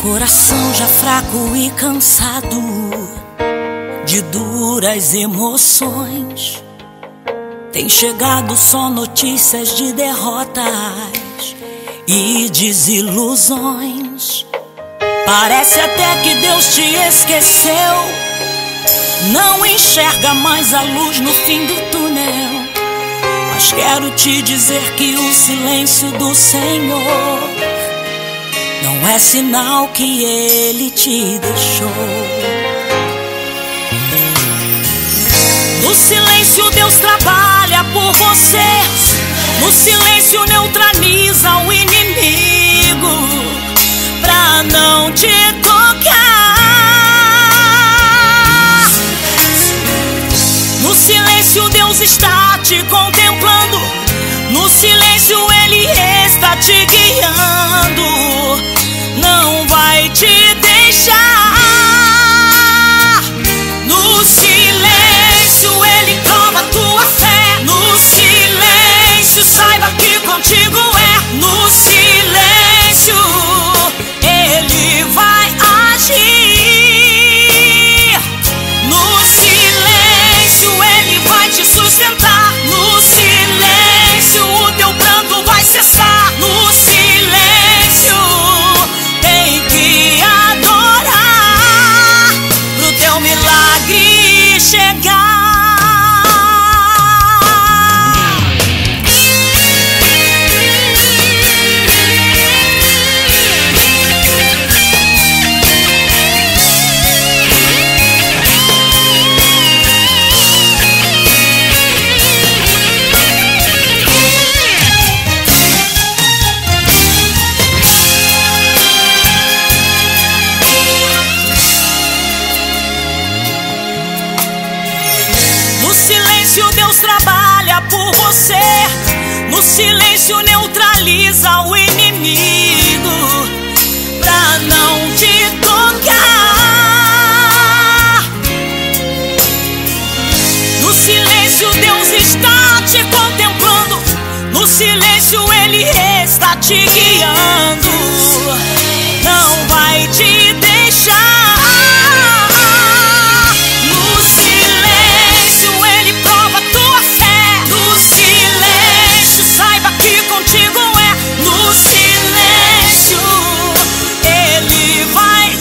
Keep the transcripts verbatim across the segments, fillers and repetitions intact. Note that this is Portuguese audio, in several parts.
Coração já fraco e cansado de duras emoções, tem chegado só notícias de derrotas e desilusões. Parece até que Deus te esqueceu, não enxerga mais a luz no fim do túnel. Mas quero te dizer que o silêncio do Senhor não é sinal que Ele te deixou. No silêncio Deus trabalha por você, no silêncio neutraliza o inimigo pra não te tocar. No silêncio Deus está te contemplando, no silêncio Ele está te guiando, não vai te deixar. No silêncio Ele prova a tua fé, no silêncio saiba que contigo é. No silêncio Ele vai agir, no silêncio Ele vai te sustentar, no silêncio o teu pranto vai cessar. No silêncio tem que adorar pro teu milagre chegar. No silêncio Deus trabalha por você, no silêncio neutraliza o inimigo pra não te tocar. No silêncio Deus está te contemplando, no silêncio Ele está te guiando, não vai te deixar. Contigo é. No silêncio Ele vai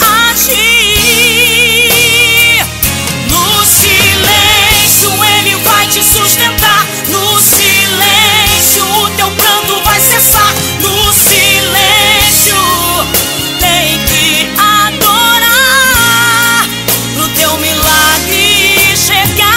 agir, no silêncio Ele vai te sustentar, no silêncio o teu pranto vai cessar. No silêncio tem que adorar pro teu milagre chegar.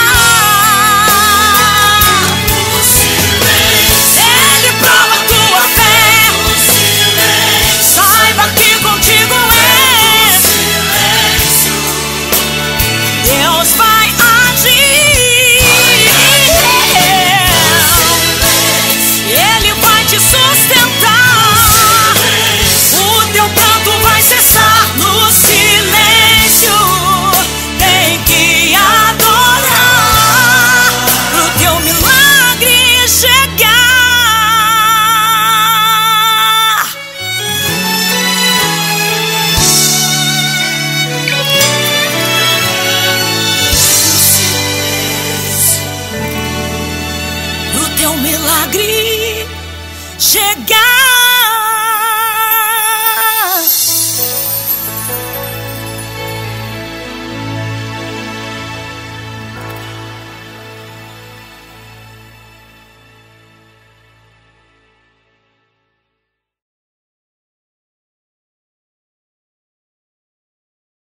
Teu milagre chegar.